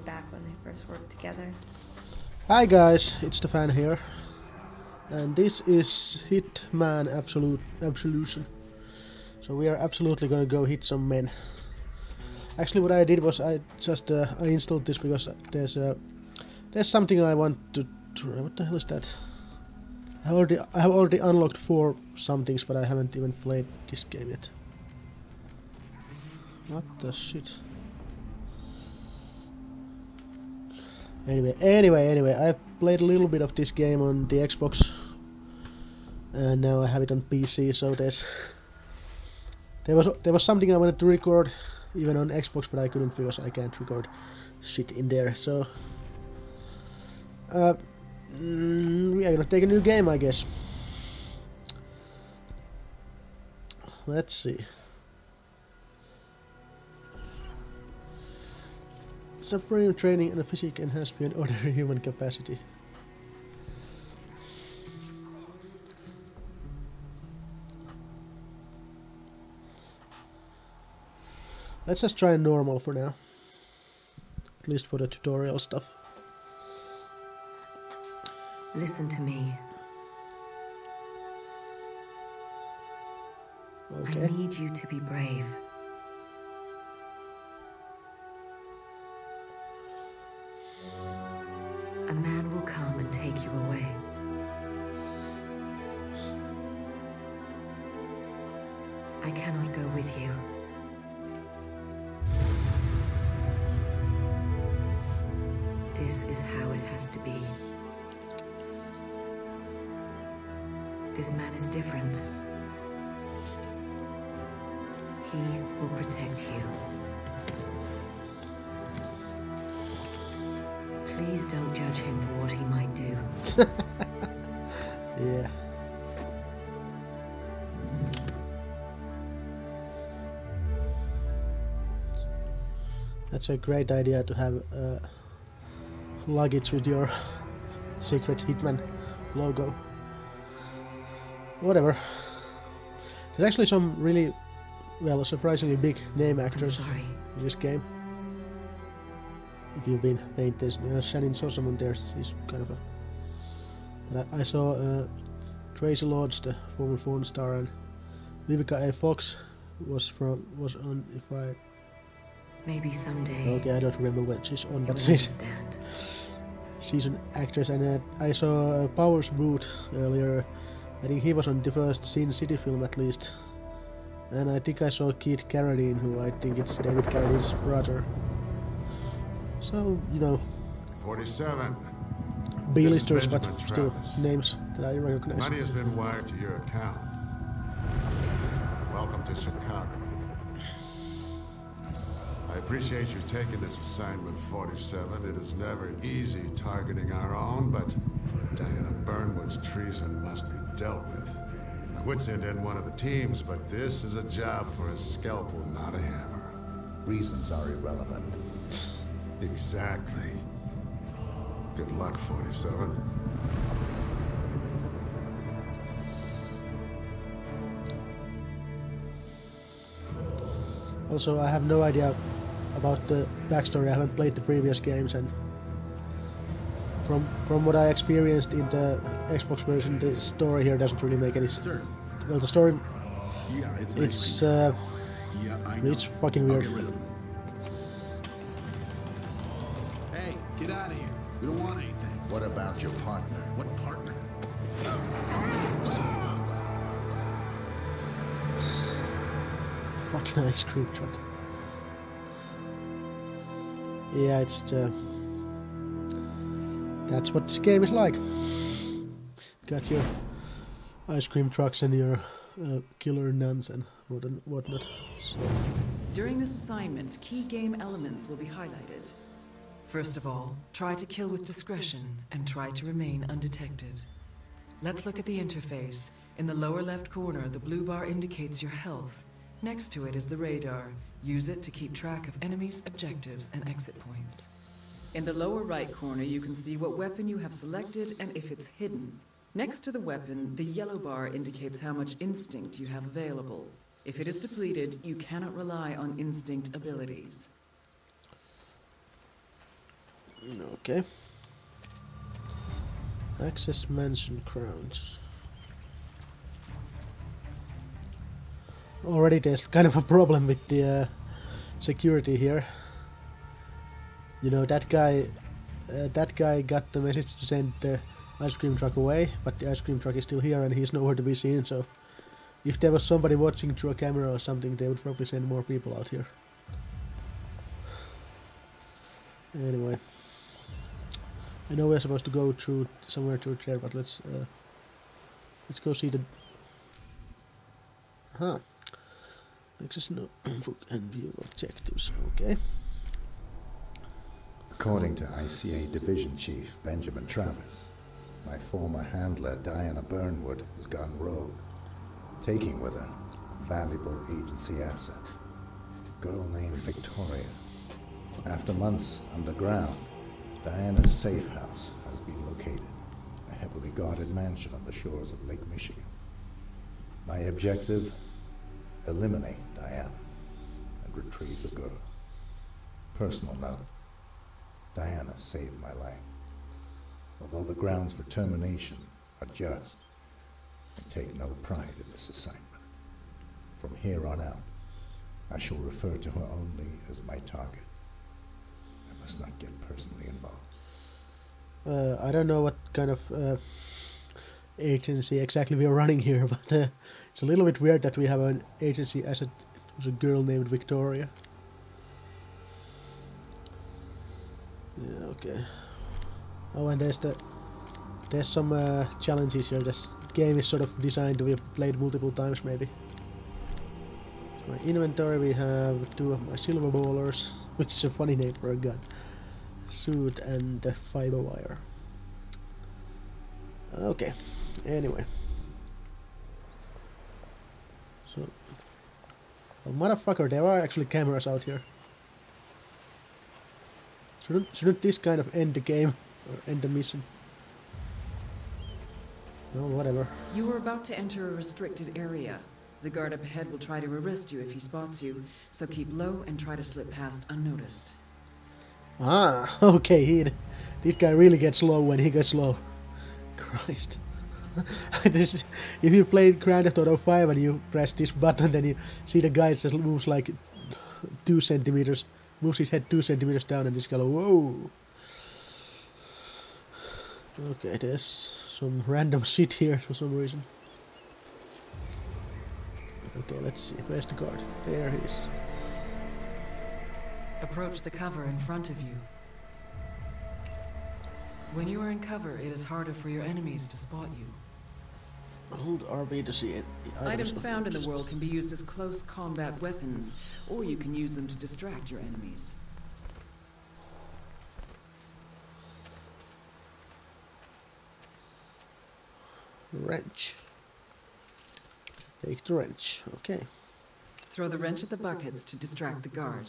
back when they first worked together. Hi guys, it's the fan here, and this is Hitman Absolution. So we are absolutely gonna go hit some men. Actually, what I did was I just I installed this because there's something I want to try. What the hell is that? I have already unlocked 4 somethings, but I haven't even played this game yet. What the shit? Anyway, I've played a little bit of this game on the Xbox, and now I have it on PC. So there was something I wanted to record even on Xbox, but I couldn't because I can't record shit in there. So we are gonna take a new game, I guess. Let's see. Supreme training and a physique enhanced beyond ordinary human capacity. Let's just try normal for now. At least for the tutorial stuff. Listen to me. Okay. I need you to be brave. A man will come and take you away. I cannot go with you. This is how it has to be. This man is different. He will protect you. Please don't judge him for what he might do. Yeah. That's a great idea to have luggage with your secret Hitman logo. Whatever. There's actually some really, well, surprisingly big name actors in this game. If you've been paying attention, Shannon Sossamon there, she's kind of a... But I saw Tracy Lodge, the former phone star, and Vivica A. Fox was on, if I... Maybe someday... Okay, I don't remember when she's on, but she's an actress, and I saw Powers Boot earlier. I think he was on the first Sin City film at least. And I think I saw Keith Carradine, who I think it's David Carradine's brother. So, you know, 47. B-listers, but still names that I recognize. Money has been wired to your account. Welcome to Chicago. I appreciate you taking this assignment, 47. It is never easy targeting our own, but Diana Burnwood's treason must be dealt with. I would send in one of the teams, but this is a job for a scalpel, not a hammer. Reasons are irrelevant. Exactly. Good luck, 47. Also, I have no idea about the backstory. I haven't played the previous games, and from what I experienced in the Xbox version, the story here doesn't really make any sense. Well, the story, it's fucking weird. Hey, get out of here. We don't want anything. What about your partner? What partner? Fucking ice cream truck. Yeah, it's that's what this game is like. Got your ice cream trucks and your killer nuns and whatnot. So. During this assignment, key game elements will be highlighted. First of all, try to kill with discretion and try to remain undetected. Let's look at the interface. In the lower left corner, the blue bar indicates your health. Next to it is the radar. Use it to keep track of enemies, objectives, and exit points. In the lower right corner, you can see what weapon you have selected and if it's hidden. Next to the weapon, the yellow bar indicates how much instinct you have available. If it is depleted, you cannot rely on instinct abilities. Okay. Access mansion grounds. Already there's kind of a problem with the security here. You know, that guy got the message to send the ice cream truck away, but the ice cream truck is still here and he's nowhere to be seen, so if there was somebody watching through a camera or something, they would probably send more people out here. Anyway, I know we're supposed to go through somewhere through there, but let's go see the. Access notebook and view objectives. Okay. According to ICA Division Chief Benjamin Travis, my former handler Diana Burnwood has gone rogue, taking with her a valuable agency asset, a girl named Victoria. After months underground, Diana's safe house has been located, a heavily guarded mansion on the shores of Lake Michigan. My objective? Eliminate Diana and retrieve the girl. Personal note, Diana saved my life. Although the grounds for termination are just, I take no pride in this assignment. From here on out, I shall refer to her only as my target. I must not get personally involved. I don't know what kind of agency exactly we are running here, but it's a little bit weird that we have an agency asset who's a girl named Victoria. Yeah, okay. Oh, and there's some challenges here. This game is sort of designed to be played multiple times, maybe. So my inventory, we have 2 of my silver ballers, which is a funny name for a gun. Suit and the fiber wire. Okay. Anyway. So, well, motherfucker, there are actually cameras out here. Shouldn't this kind of end the game or end the mission? Oh, whatever. You are about to enter a restricted area. The guard up ahead will try to arrest you if he spots you, so keep low and try to slip past unnoticed. Ah, okay, this guy really gets low when he gets low. Christ. If you played Grand Theft Auto 5 and you press this button, then you see the guy just moves like 2 centimeters, moves his head 2 centimeters down, and this guy, whoa. Okay, there's some random shit here for some reason. Okay, let's see. Where's the guard? There he is. Approach the cover in front of you. When you are in cover, it is harder for your enemies to spot you. Hold RB to see it. Items found in the world can be used as close combat weapons, or you can use them to distract your enemies. Wrench. Take the wrench. Okay. Throw the wrench at the buckets to distract the guard.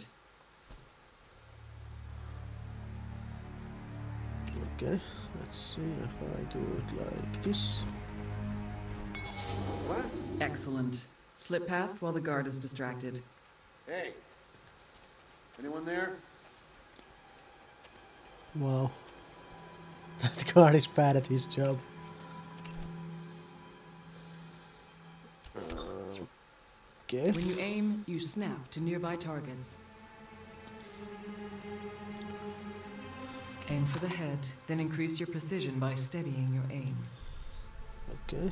Okay, let's see if I do it like this. What? Excellent. Slip past while the guard is distracted. Hey. Anyone there? Wow. That guard is bad at his job. Okay. When you aim, you snap to nearby targets. Aim for the head, then increase your precision by steadying your aim. Okay.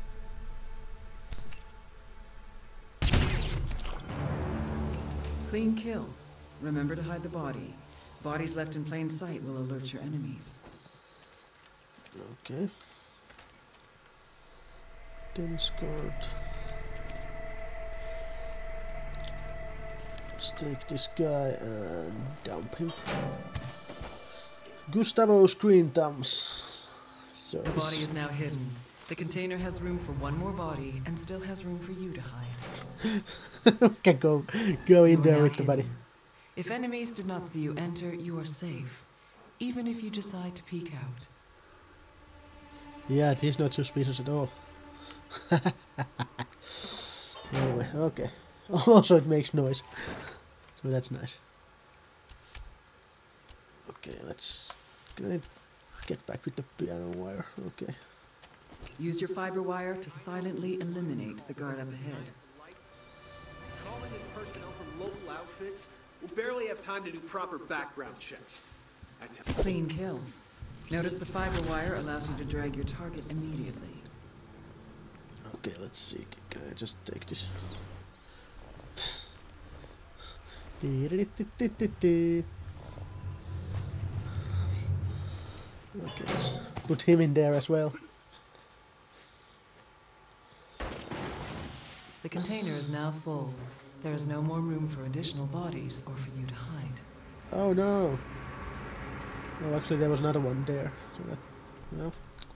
Clean kill. Remember to hide the body. Bodies left in plain sight will alert your enemies. Okay. Tennis court. Let's take this guy and dump him. Gustavo Screen Thumbs. The body is now hidden. The container has room for one more body and still has room for you to hide. Okay, go in there with the body. If enemies did not see you enter, you are safe, even if you decide to peek out. Yeah, it is not suspicious at all. Anyway, okay. Also, it makes noise, so that's nice. Okay, let's Can I get back with the piano wire? Okay. Use your fiber wire to silently eliminate the guard up ahead. Calling in personnel from local outfits will barely have time to do proper background checks. Clean kill. Notice the fiber wire allows you to drag your target immediately. Okay, let's see. Can I just take this? Okay, let's put him in there as well. The container is now full. There is no more room for additional bodies or for you to hide. Oh no! Oh, actually there was another one there. So that, well.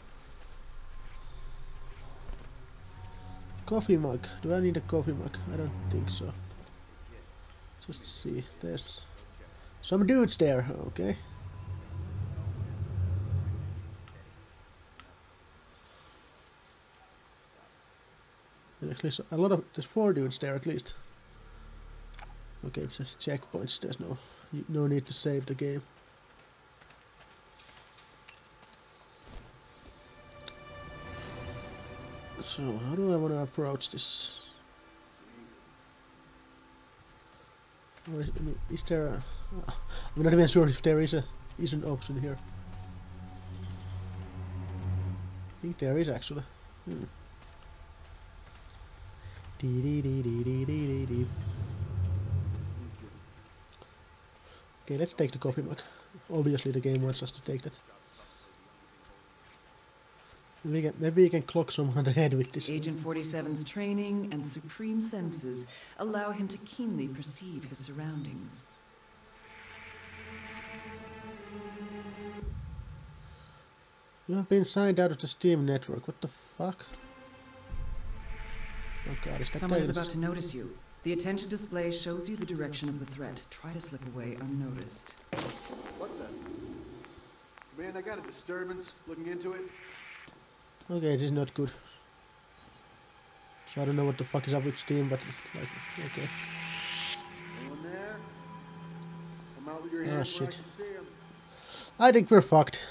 Coffee mug. Do I need a coffee mug? I don't think so. Just see. There's some dudes there. Okay. There's a lot of. There's 4 dudes there at least. Okay, it says checkpoints. There's no need to save the game. So how do I want to approach this? Or is there a? I'm not even sure if there is an option here. I think there is actually. Okay, let's take the coffee mug. Obviously the game wants us to take that. Maybe we can clock someone on the head with this. Agent 47's training and supreme senses allow him to keenly perceive his surroundings. You have been signed out of the Steam network. What the fuck? Oh god, is that Someone guy is about to notice you. The attention display shows you the direction of the threat. Try to slip away unnoticed. What the? Man, I got a disturbance. Looking into it. Okay, this is not good. So I don't know what the fuck is up with Steam, but like, okay. Anyone there? Come out with your hands where I shit. can see 'em. I think we're fucked.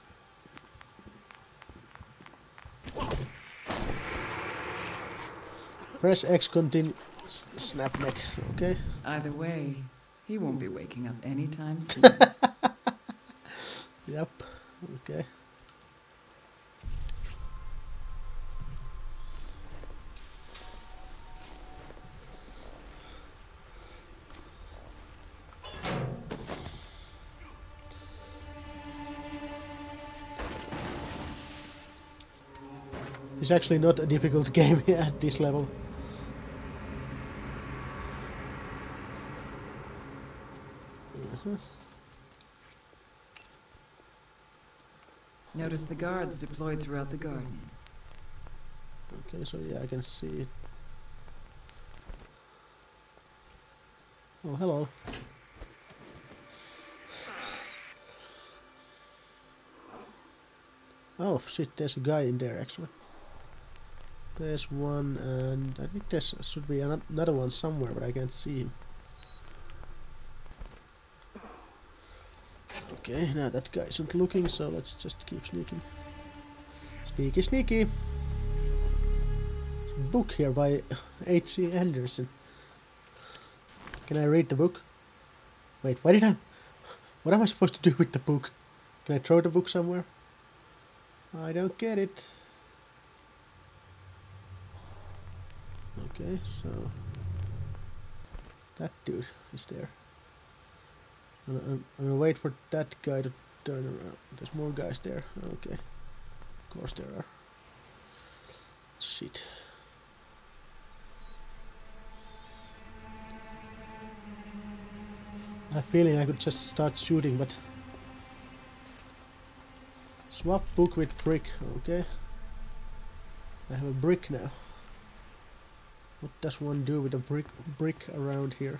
Press X continue. Snap neck. Okay. Either way, he won't be waking up anytime soon. Yep. Okay. It's actually not a difficult game at this level. Notice the guards deployed throughout the garden. Okay, so yeah, I can see it. Oh, hello. Oh shit, there's a guy in there actually. There's one, and I think there should be another one somewhere, but I can't see him. Okay, now that guy isn't looking, so let's just keep sneaking. Sneaky, sneaky! There's a book here by H.C. Anderson. Can I read the book? Wait, what am I supposed to do with the book? Can I throw the book somewhere? I don't get it. Okay, so that dude is there. I'm gonna wait for that guy to turn around. There's more guys there. Okay, of course there are. Shit. I have a feeling I could just start shooting, but swap book with brick. Okay, I have a brick now. What does one do with a brick around here?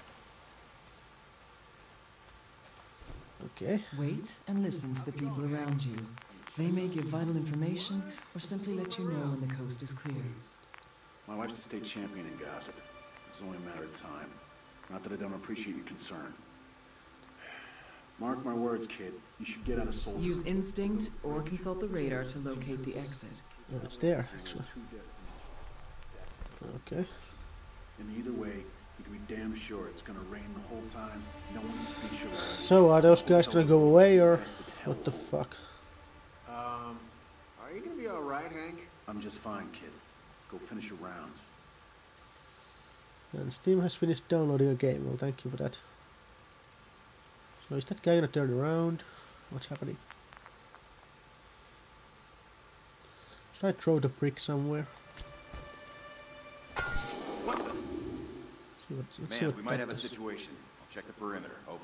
Okay. Wait and listen to the people around you. They may give vital information or simply let you know when the coast is clear. My wife's the state champion in gossip. It's only a matter of time. Not that I don't appreciate your concern. Mark my words, kid. You should get on a soldier. Use instinct or consult the radar to locate the exit. Oh, it's there, actually. Okay. And either way, you can be damn sure it's gonna rain the whole time. No one speaks your language. So, are those guys gonna go away, or what the fuck? Are you gonna be alright, Hank? I'm just fine, kid. Go finish your rounds. And Steam has finished downloading a game. Well, thank you for that. So, is that guy gonna turn around? What's happening? Should I throw the brick somewhere? What the? Let's see Man, what we might that have a does. situation. I'll check the perimeter. Over.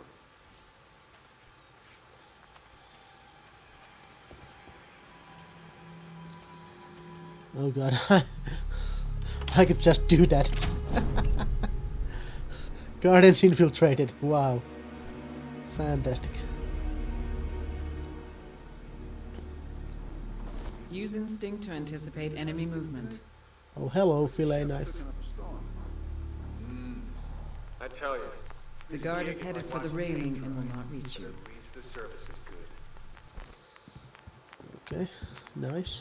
Oh god, I could just do that. Guardians infiltrated, wow. Fantastic. Use instinct to anticipate enemy movement. Oh hello, fillet knife. I tell you. The guard is headed for the railing and will not reach you. At least the service is good. Okay, nice.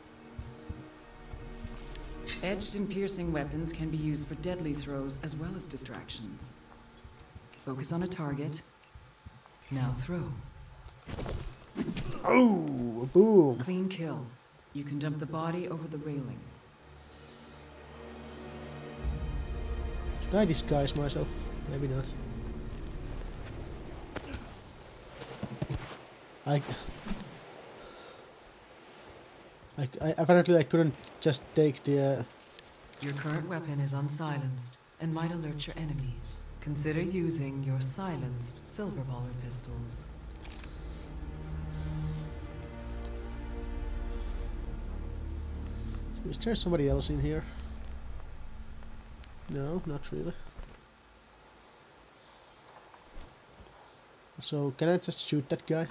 Edged and piercing weapons can be used for deadly throws as well as distractions. Focus on a target. Now throw. Oh, boom. Clean kill. You can dump the body over the railing. Should I disguise myself? Maybe not. Apparently I couldn't just take the... Your current weapon is unsilenced and might alert your enemies. Consider using your silenced silver baller pistols. Is there somebody else in here? No, not really. So, can I just shoot that guy?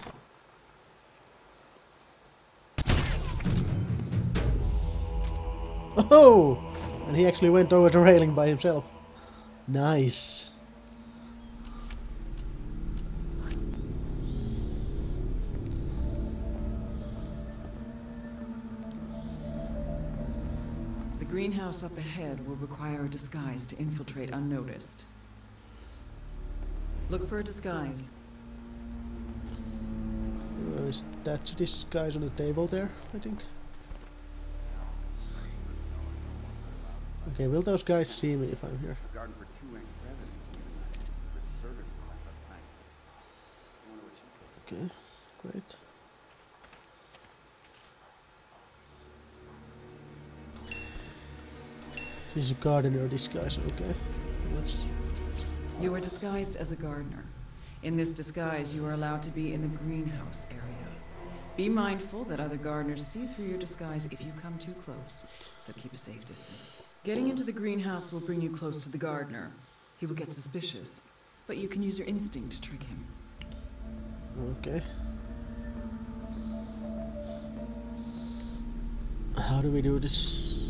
Oh! And he actually went over the railing by himself. Nice. The greenhouse up ahead will require a disguise to infiltrate unnoticed. Look for a disguise. Is that this guy's on the table there, I think? Okay, will those guys see me if I'm here? Garden for 2 ex-presidents with service requests up time. I wonder what she said. Okay, great. This is a gardener disguise, okay. Let's... You are disguised as a gardener. In this disguise, you are allowed to be in the greenhouse area. Be mindful that other gardeners see through your disguise if you come too close, so keep a safe distance. Getting into the greenhouse will bring you close to the gardener. He will get suspicious, but you can use your instinct to trick him. Okay. How do we do this?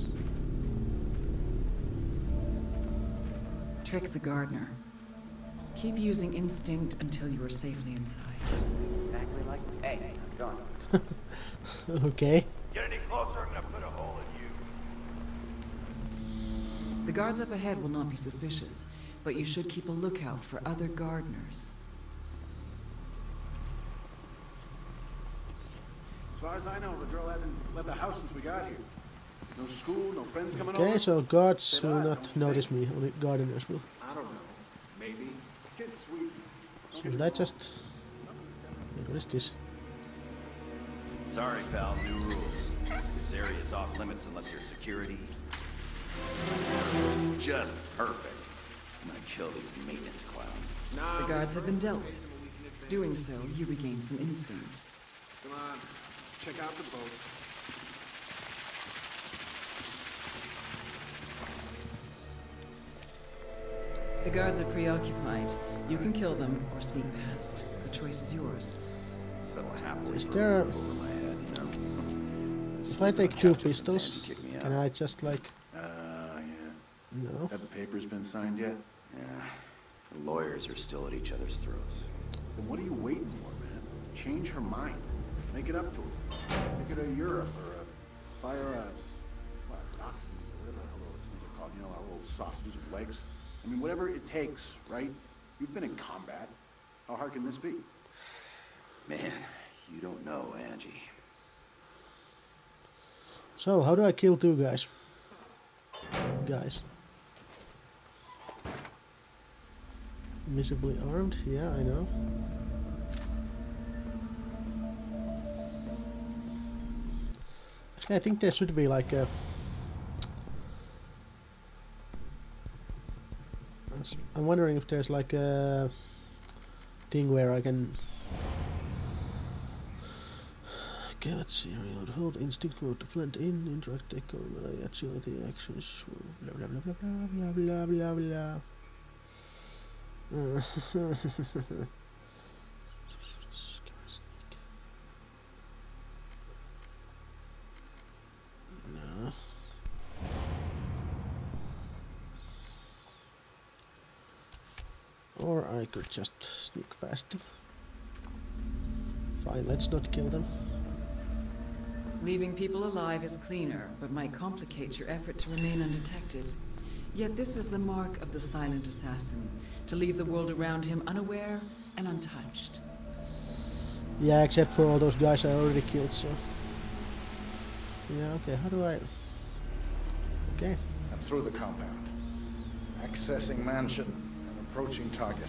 Trick the gardener. Keep using instinct until you are safely inside. Exactly like... Hey, how's it going? Okay. Get any closer, I'm gonna put a hole in you. The guards up ahead will not be suspicious, but you should keep a lookout for other gardeners. As far as I know, the girl hasn't left the house since we got here. No school, no friends coming over. Okay, so guards will not notice me, only gardeners will. I don't know. Maybe. Kid's sweet. So should I just... Wait, what is this? Sorry, pal. New rules. This area is off limits unless you're security. Just perfect. I'm gonna kill these maintenance clowns. The guards have been dealt with. Doing so, you regain some instinct. Come on. Let's check out the boats. The guards are preoccupied. You can kill them or sneak past. The choice is yours. So happily Is there a... over my head, you know? If I take 2 pistols, can I just like... Yeah. No. Have the papers been signed yet? Yeah. The lawyers are still at each other's throats. Then what are you waiting for, man? Change her mind. Make it up to her. Take her to Europe or buy her a dachshund, whatever the hell those things are called. You know, our little sausages with legs. I mean, whatever it takes, right? You've been in combat. How hard can this be? Man, you don't know, Angie. So, how do I kill two guys? Visibly armed? Yeah, I know. Actually, I think there should be like a... I'm wondering if there's like a thing where I can... Okay, let's see. Reload, hold, instinct mode to blend in, interact, take over, melee, agility, actions, blah blah blah blah blah blah blah blah. No. Or I could just sneak past them. Fine, let's not kill them. Leaving people alive is cleaner, but might complicate your effort to remain undetected. Yet this is the mark of the silent assassin, to leave the world around him unaware and untouched. Yeah, except for all those guys I already killed, so... Yeah, okay, how do I... Okay. I'm through the compound. Accessing mansion and approaching target.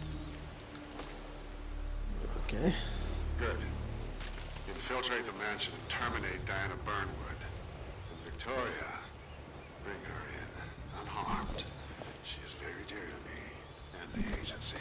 Okay. Good. Infiltrate the mansion and terminate Diana Burnwood. And Victoria, bring her in, unharmed. She is very dear to me and the agency.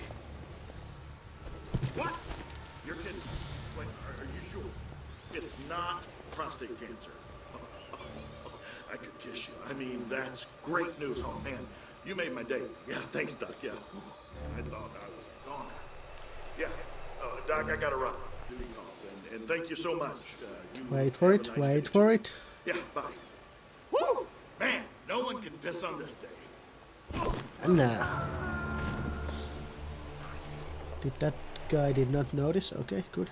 What? You're kidding. Wait, are you sure? It's not prostate cancer. I could kiss you. I mean, that's great news. Oh, man. You made my day. Yeah, thanks, Doc. Yeah. I thought I was gone. Yeah. Doc, I gotta run. Duty calls. And thank you so much. Wait for it, wait for it. Yeah, bye. Woo! Man, no one can piss on this day. Nah. That guy did not notice? Okay, good.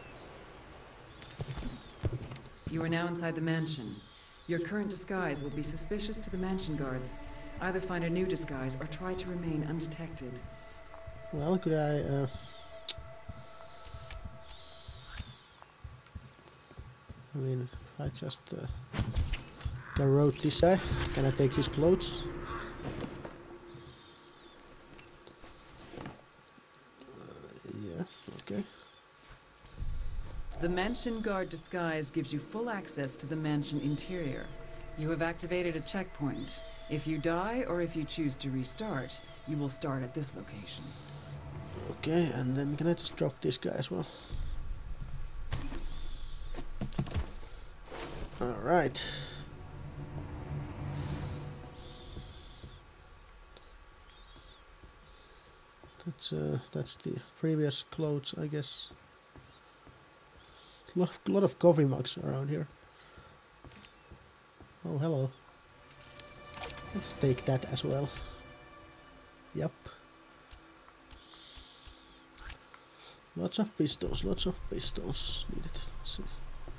You are now inside the mansion. Your current disguise will be suspicious to the mansion guards. Either find a new disguise or try to remain undetected. Well, could I... I mean, if I just garrote this guy, can I take his clothes? Yeah, okay. The mansion guard disguise gives you full access to the mansion interior. You have activated a checkpoint. If you die or if you choose to restart, you will start at this location. Okay, and then can I just drop this guy as well? Alright. That's the previous clothes, I guess. Lot of coffee mugs around here. Oh, hello. Let's take that as well. Yep. Lots of pistols needed. Let's see.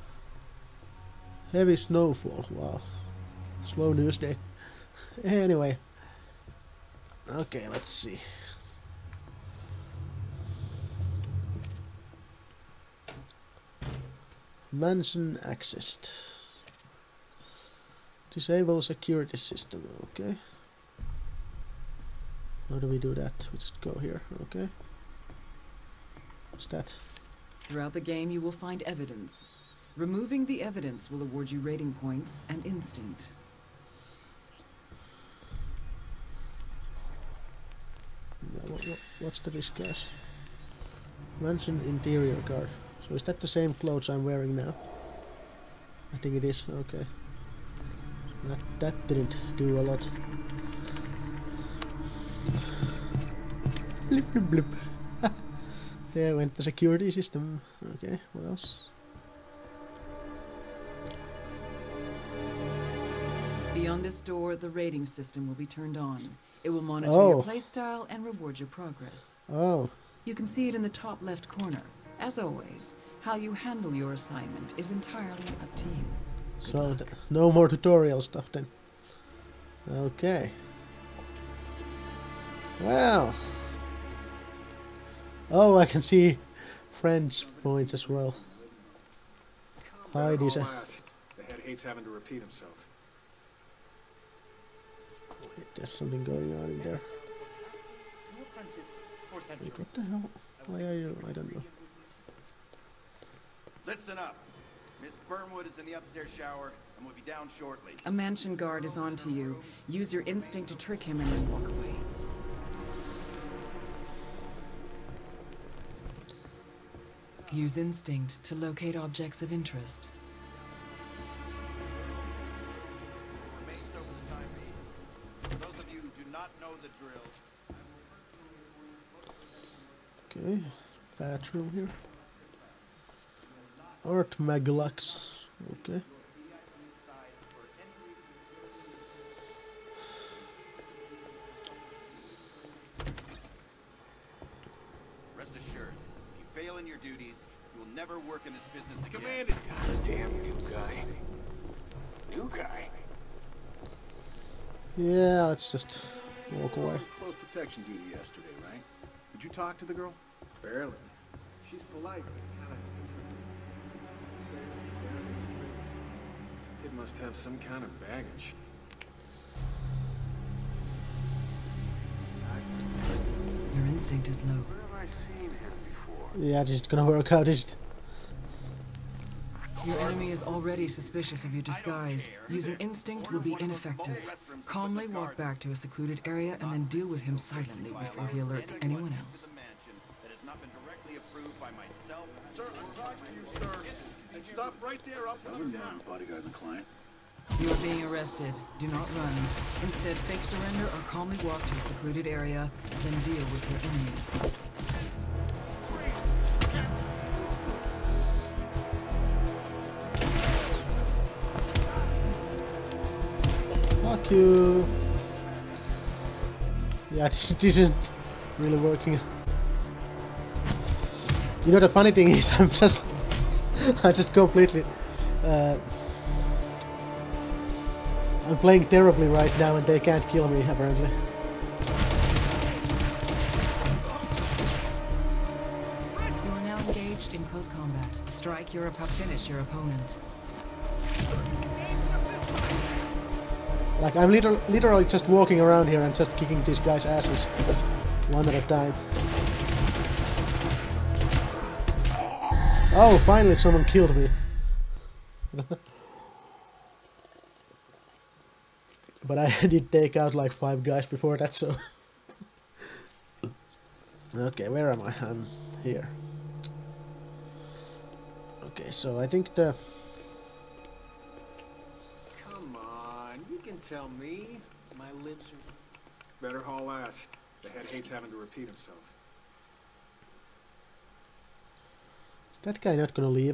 Heavy snowfall, wow. Slow news day. Anyway. Okay, let's see. Mansion accessed. Disable security system, okay. How do we do that? We just go here, okay. What's that? Throughout the game you will find evidence. Removing the evidence will award you rating points and instinct. What's the disguise? Mansion interior guard. So is that the same clothes I'm wearing now? I think it is, okay. That didn't do a lot. Blip blip blip. There went the security system. Okay, what else? Beyond this door, the rating system will be turned on. It will monitor your playstyle and reward your progress. Oh, You can see it in the top left corner. As always, how you handle your assignment is entirely up to you. So no more tutorial stuff then. Okay. Well. Oh, I can see friends' points as well. Hi, Disa. The head hates having to repeat himself. Wait, there's something going on in there. Wait, what the hell? Why are you? I don't know. Listen up. Miss Burnwood is in the upstairs shower and will be down shortly. A mansion guard is on to you. Use your instinct to trick him and then walk away. Use instinct to locate objects of interest. Remain so for the time being. For those of you who do not know the drill. Okay, bathroom here. Art Maglux. Okay. Rest assured, if you fail in your duties, you will never work in this business again. Commander, goddamn new guy. New guy? Yeah, let's just walk away. Close protection duty yesterday, right? Did you talk to the girl? Barely. She's polite, but kinda... Kid must have some kind of baggage. Your instinct is low. Where have I seen him before? Yeah, this is gonna work out, is it? Your enemy is already suspicious of your disguise. Using instinct will be ineffective. Calmly walk back to a secluded area and then deal with him silently before he alerts anyone else. That has not been directly approved by myself. Sir, I'll talk to you, sir. And stop right there. I'll put him down. Bodyguard and the client. You are being arrested. Do not run. Instead, fake surrender or calmly walk to a secluded area, then deal with your enemy. Fuck you. Yeah, this isn't really working. You know, the funny thing is, I just completely, I'm playing terribly right now and they can't kill me, apparently. You are now engaged in close combat. Strike your finish your opponent. Like, I'm literally just walking around here and just kicking these guys' asses one at a time. Oh, finally someone killed me. But I did take out like 5 guys before that, so... Okay, where am I? I'm here. Okay, so I think the... Come on, you can tell me. My lips are... Better haul ass. The head hates having to repeat himself. Is that guy not gonna leave?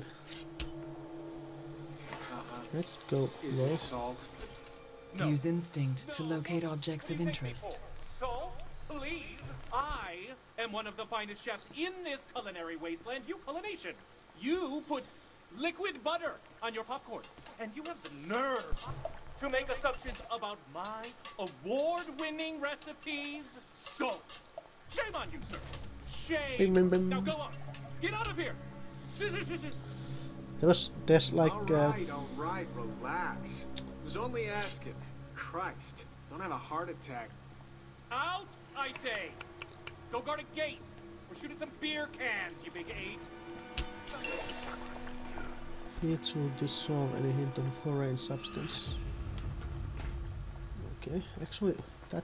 Can I just go Is low? it salt? No. Use instinct to locate objects of interest. Salt, please. I am one of the finest chefs in this culinary wasteland, you culination. You put liquid butter on your popcorn, and you have the nerve to make assumptions about my award-winning recipes. Salt. Shame on you, sir. Shame. Bing, bing, bing. Now go on. Get out of here. There's like... All right, relax. Was only asking. Christ, don't have a heart attack. Out, I say. Go guard a gate. We're shooting some beer cans, you big ape. It will dissolve any hint of foreign substance. Okay, actually, that...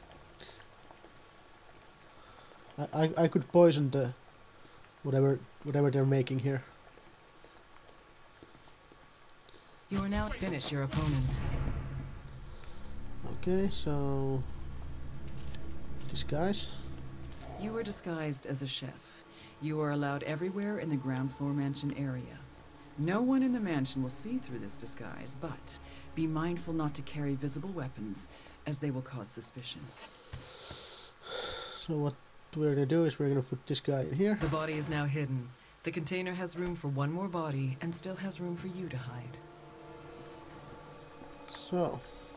I could poison the... whatever they're making here. You are now finish your opponent. Okay, so... disguise. You are disguised as a chef. You are allowed everywhere in the ground floor mansion area. No one in the mansion will see through this disguise, but be mindful not to carry visible weapons, as they will cause suspicion. So what we're gonna do is we're gonna put this guy in here. The body is now hidden. The container has room for one more body and still has room for you to hide. So.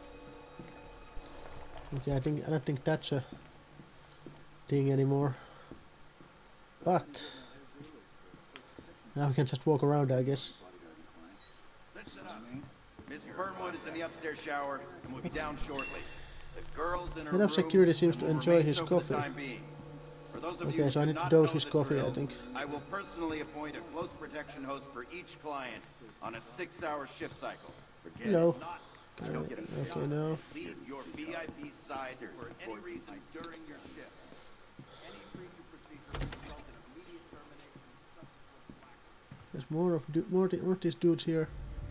Okay, I don't think that's a thing anymore. But now we can just walk around, I guess. Listen up. Miss Burnwood is in the upstairs shower and will be down shortly. The girls in her Head of room security seems to will enjoy remain his so for the coffee. time being. For those of Okay, you so I who need do to not dose know his the coffee, I drill, think. I will personally appoint a close protection host for each client on a 6-hour shift cycle. Forget Hello. it not. Just go get a Okay, shot. no. Leave your VIP side for any reason during your shift. Any breach of procedure will result in immediate termination and subsequent There's more of these dudes here.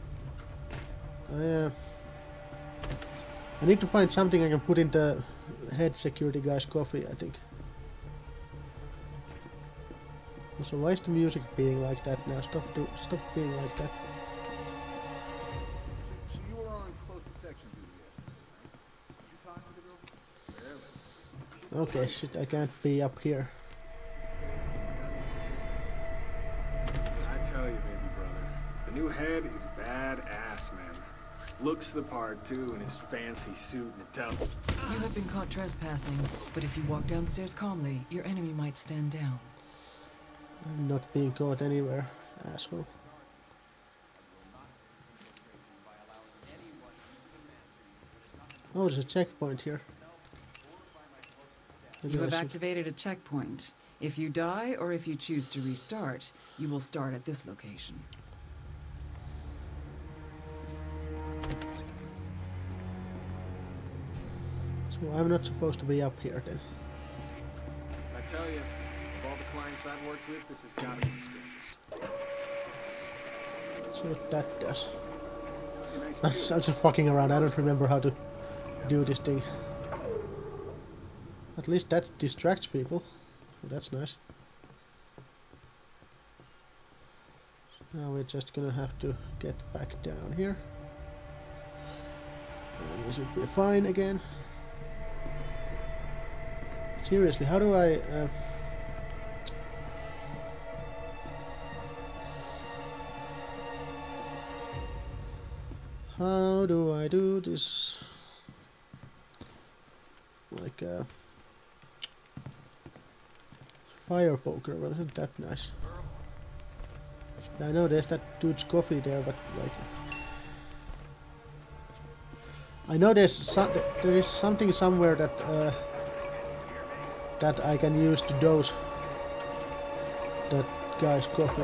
I need to find something I can put in the head security guy's coffee, I think. Also, why is the music being like that now? Stop being like that. So you were on close protection duty yesterday, right? Did you talk to the girl? Barely. Okay, shit, I can't be up here. I tell you, baby brother, the new head is badass, man. Looks the part, too, in his fancy suit and towel. You have been caught trespassing, but if you walk downstairs calmly, your enemy might stand down. I'm not being caught anywhere, asshole. Oh, there's a checkpoint here. Maybe You I have should- activated a checkpoint. If you die or if you choose to restart, you will start at this location. So I'm not supposed to be up here then. I tell you, of all the clients I've worked with, this has got to be the strangest. Let's see what that does. I'm just fucking around. I don't remember how to do this thing. At least that distracts people. So that's nice. So now we're just gonna have to get back down here. And we should be fine again. Seriously, how do I... how do I do this? Like a fire poker, well, isn't that nice? Yeah, I know there's that dude's coffee there, but like... I know there is something somewhere that that I can use to dose that guy's coffee.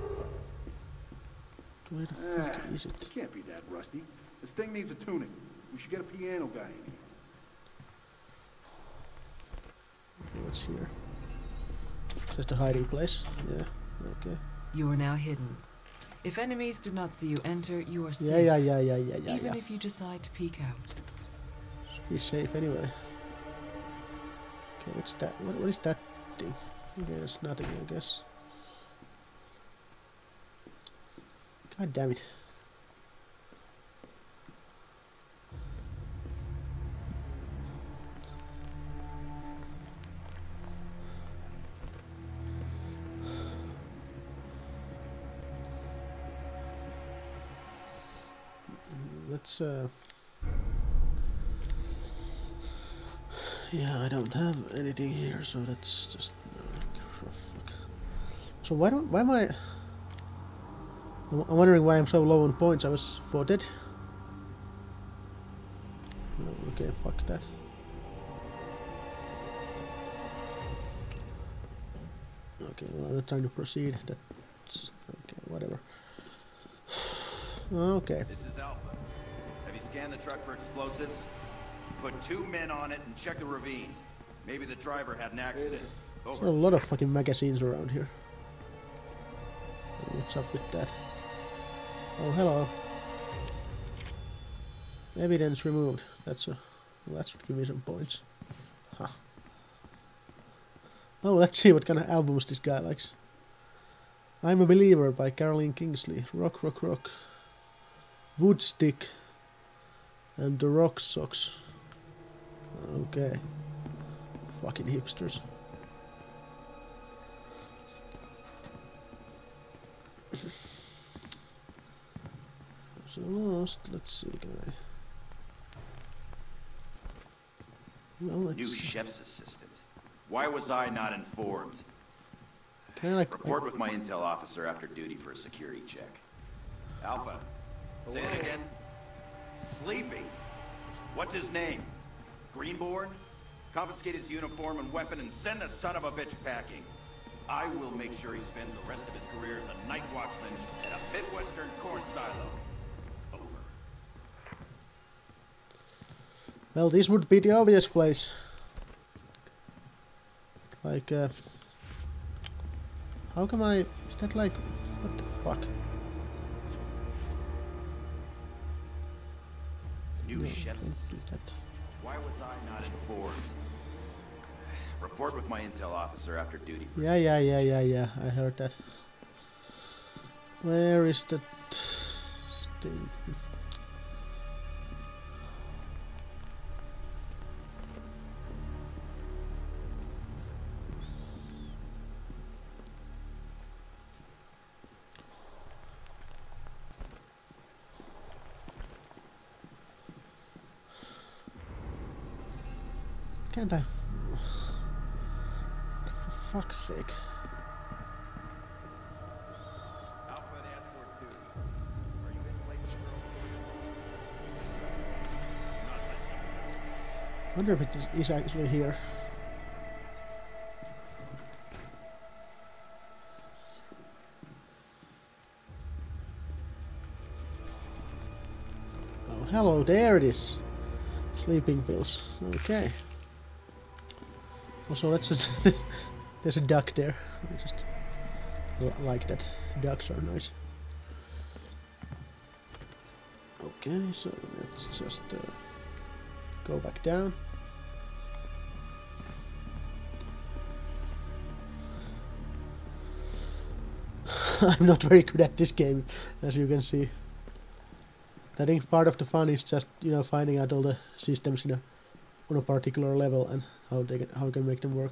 Where the fuck is it? It can't be that rusty. This thing needs a tuning. We should get a piano guy in here. Okay, what's here? It's just a hiding place. Yeah, okay. You are now hidden. If enemies did not see you enter, you are safe. Yeah. Even if you decide to peek out. Should be safe anyway. Okay, what's that? What is that thing? Okay, it's nothing, I guess. God damn it. Let's yeah, I don't have anything here, so that's just fuck. So why am I... I'm wondering why I'm so low on points. I was voted. Oh, okay, fuck that. Okay, well, I'm not trying to proceed. That's okay, whatever. Okay. This is Alpha. Have you scanned the truck for explosives? Put 2 men on it and check the ravine. Maybe the driver had an accident. There's a lot of fucking magazines around here. What's up with that? Oh, hello. Evidence removed. That's a... Well, that should give me some points. Huh. Oh, let's see what kind of albums this guy likes. I'm a Believer by Caroline Kingsley. Rock, Rock, Rock. Woodstick. And the Rock Socks. Okay. Fucking hipsters. So lost. Let's see. Can I? Well, let's New see. chef's assistant. Why was I not informed? Can I like Report with my intel officer after duty for a security check. Alpha. Say it again. Sleepy. What's his name? Greenborn? Confiscate his uniform and weapon and send the son of a bitch packing. I will make sure he spends the rest of his career as a night watchman at a Midwestern corn silo. Over. Well, this would be the obvious place. Like, how come I... Is that like... What the fuck? New No, chef's don't do assistant. that. Why was I not informed? Report with my intel officer after duty. Yeah. I heard that. Where is that thing? Can't I? For fuck's sake. Alpha and escort duty. Are you in place for Wonder if it is actually here. Oh, hello, there it is. Sleeping pills. Okay. Also, let's just... There's a duck there. I just like that. Ducks are nice. Okay, so let's just go back down. I'm not very good at this game, as you can see. I think part of the fun is just, you know, finding out all the systems on a particular level and how you can make them work.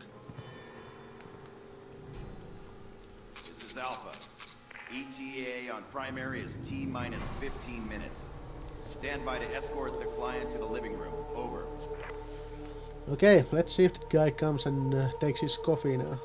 This is Alpha. ETA on primary is T-minus 15 minutes. Stand by to escort the client to the living room. Over. Okay, let's see if that guy comes and takes his coffee now.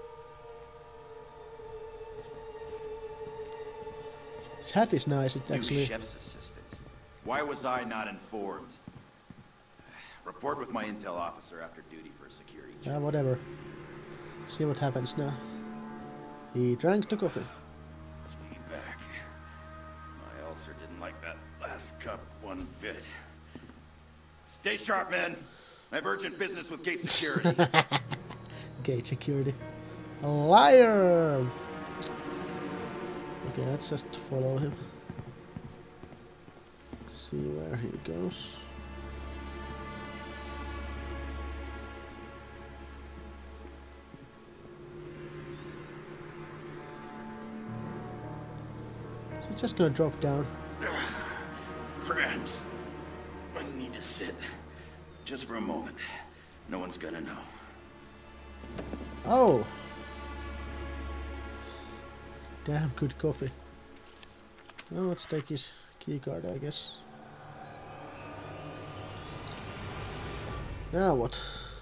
His hat is nice, it's actually... New chef's assistant. Why was I not informed? Report with my intel officer after duty for a security check. Yeah, whatever. See what happens now. He drank the coffee. Be back. My ulcer didn't like that last cup one bit. Stay sharp, men. I have urgent business with gate security. Gate security. A liar! Okay, let's just follow him. See where he goes. So he's just gonna drop down. Cramps. I need to sit. Just for a moment. No one's gonna know. Oh! Damn good coffee. Well, let's take his keycard, I guess. Now what?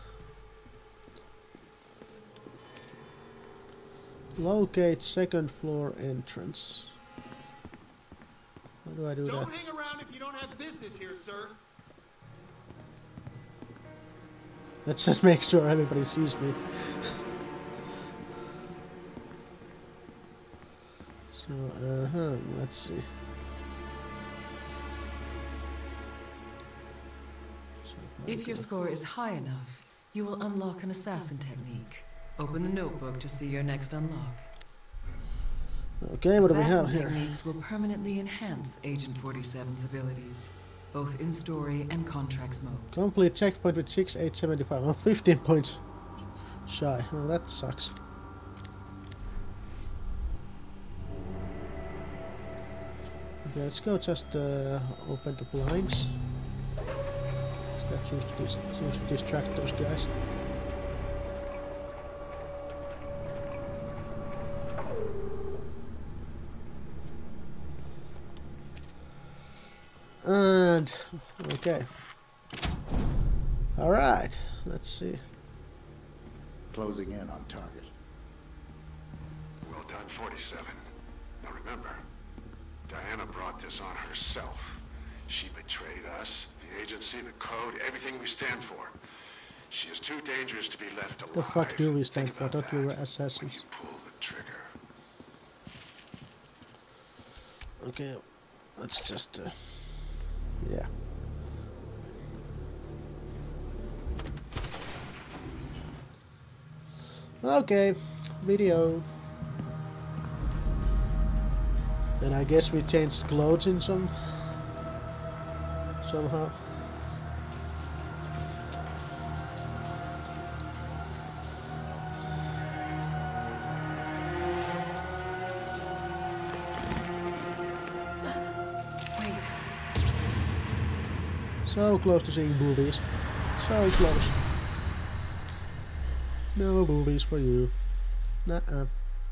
Locate second floor entrance. How do I do that? Don't hang around if you don't have business here, sir. Let's just make sure everybody sees me. So, let's see. If your score is high enough, you will unlock an assassin technique. Open the notebook to see your next unlock. Okay, what do we have Assassin here? techniques will permanently enhance Agent 47's abilities, both in story and contracts mode. Complete checkpoint with 6875. I'm 15 points shy. Oh, that sucks. Okay, let's go just open the blinds. That seems to distract those guys. And okay. All right. Let's see. Closing in on target. Well done, 47. Now remember, Diana brought this on herself. She betrayed us, the agency, the code, everything we stand for. She is too dangerous to be left alive. The fuck do we stand Think for? about Don't you that assassins? when you pull the trigger. Okay, let's just yeah. Okay, video. And I guess we changed clothes in somehow. So close to seeing boobies. So close. No boobies for you. Nuh-uh.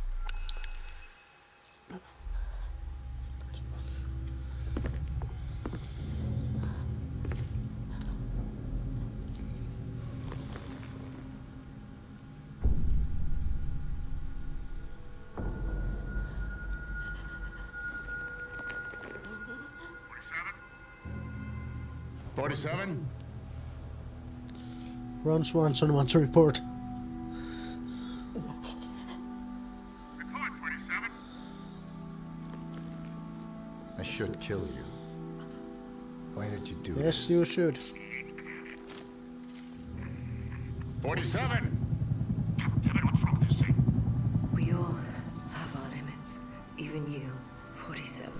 '47? Ron Swanson wants to report. Report, 47. I should kill you. Why did you do Yes, this? you should. 47! Damn it, what's wrong with this thing? We all have our limits. Even you, 47.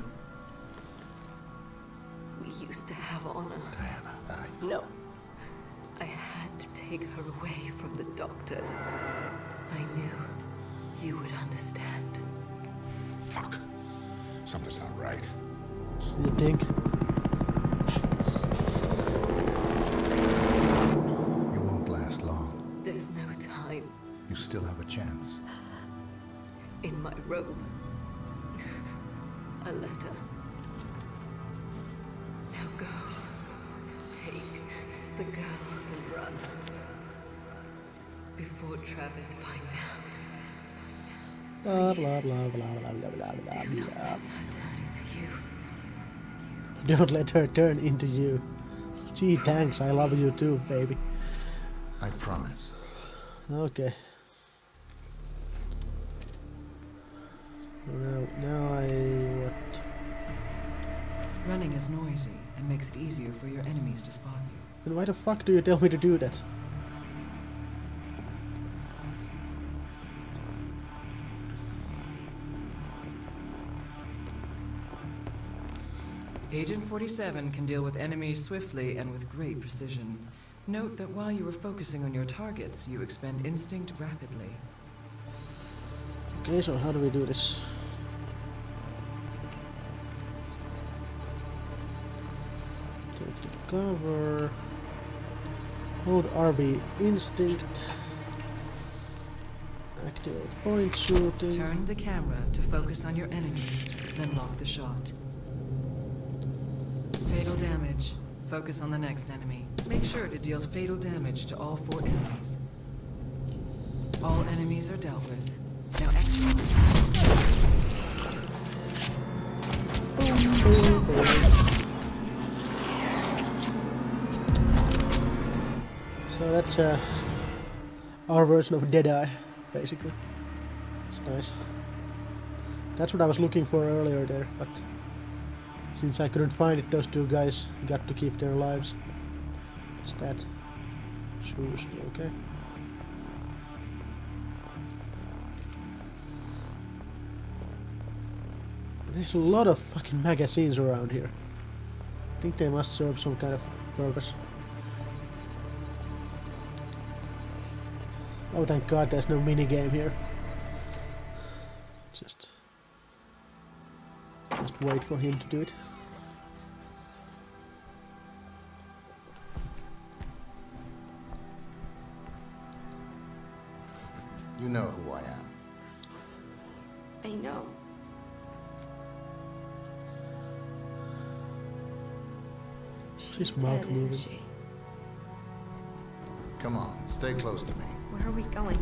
We used to have honor. Diana, No. I had to take her away from the doctors. I knew you would understand. Fuck. Something's not right. You think? You won't last long. There's no time. You still have a chance. In my robe. A letter. Now go. Take the girl and run. Before Travis finds out. Blah blah blah blah blah blah blah blah Do not blah. let her turn into you. Don't let her turn into you. Gee, thanks. I love you too, baby. I promise. Okay. Now what? Running is noisy and makes it easier for your enemies to spot you. And why the fuck do you tell me to do that? Agent 47 can deal with enemies swiftly and with great precision. Note that while you are focusing on your targets, you expend instinct rapidly. Okay, so how do we do this? Take the cover. Hold RB instinct. Activate point shooting. Turn the camera to focus on your enemy, then lock the shot. Fatal damage. Focus on the next enemy. Make sure to deal fatal damage to all 4 enemies. All enemies are dealt with. Now execute. So that's our version of Deadeye, basically. It's nice. That's what I was looking for earlier there, but since I couldn't find it, those two guys got to keep their lives. What's that? Shoes, okay. There's a lot of fucking magazines around here. I think they must serve some kind of purpose. Oh, thank God there's no minigame here. Just wait for him to do it. You know who I am. I know. She's mouth dead, isn't moving. she? Come on, stay close to me. Where are we going?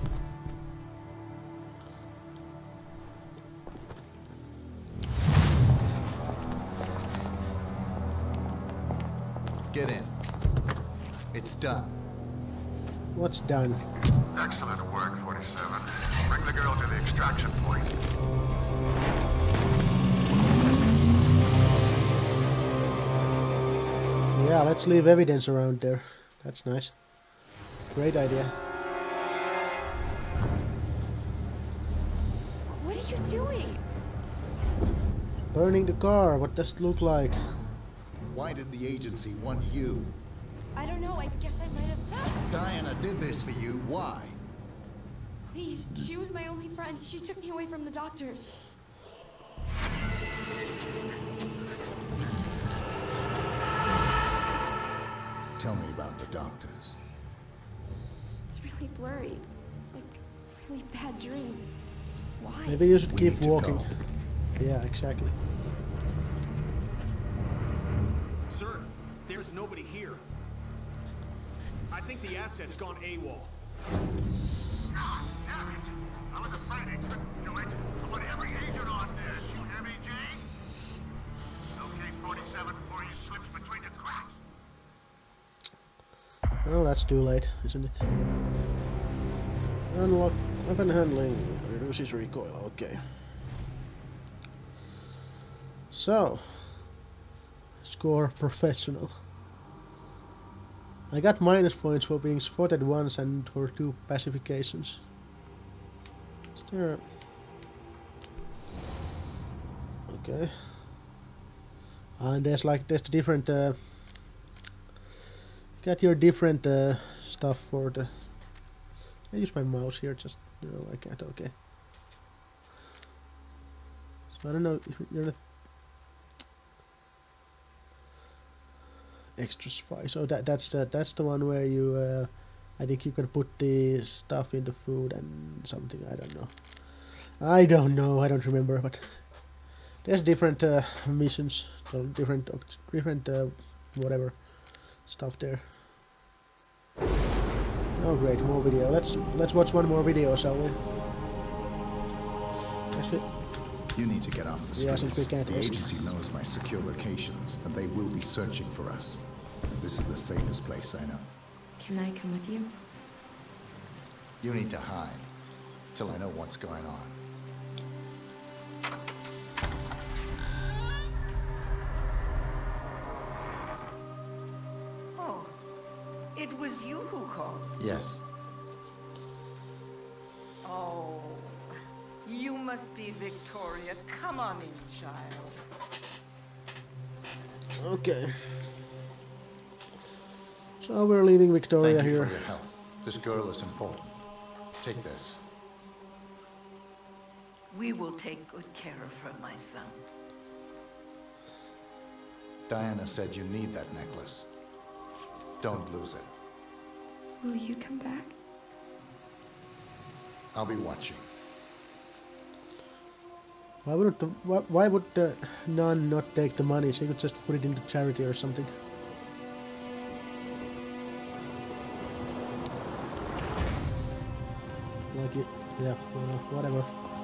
Get in. It's done. What's done? Excellent work, 47. Bring the girl to the extraction point. Yeah, let's leave evidence around there. That's nice. Great idea. What are you doing? Burning the car. What does it look like? Why did the agency want you? I don't know. I guess I might have. Diana did this for you. Why? Please, she was my only friend. She took me away from the doctors. Tell me about the doctors. It's really blurry. Like, really bad dream. Why? Maybe you should We keep need to walking. go. Yeah, exactly. Sir, there's nobody here. I think the asset's gone AWOL. God damn it! I was afraid I couldn't do it. I want every agent on this. You hear me, Jane? Locate 47 before he slips between the cracks. Oh, that's too late, isn't it? Unlock weapon handling. Reduces recoil. Okay. So, score professional. I got minus points for being spotted once and for 2 pacifications. Is there... Okay. And there's the different... Got your different stuff for the... I use my mouse here, just... No, I can't, okay. So I don't know if you're not... Extra spy. So that's the one where you I think you can put the stuff in the food and something. I don't know. I don't remember. But there's different missions, so different whatever stuff there. Oh great, more video. Let's watch one more video, shall we? Actually, You need to get off the yeah, streets. since we can't The exit. agency knows my secure locations, and they will be searching for us. This is the safest place I know. Can I come with you? You need to hide till I know what's going on. Oh, it was you who called. Yes. Oh, you must be Victoria. Come on in, child. Okay. So we're leaving Victoria Thank you here. for your help. This girl is important. Take this. We will take good care of her, my son. Diana said you need that necklace. Don't lose it. Will you come back? I'll be watching. Why would the nun not take the money? She could just put it into charity or something. Like it, yeah, whatever.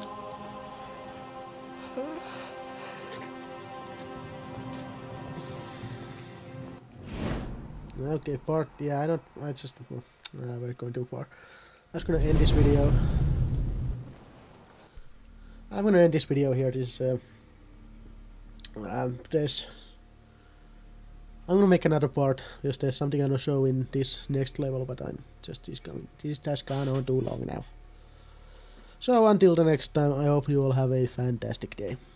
Okay, yeah, we're going too far. I'm just gonna end this video. I'm gonna end this video here. I'm gonna make another part because there's something I'm gonna show in this next level, but this has gone on too long now. So until the next time, I hope you all have a fantastic day.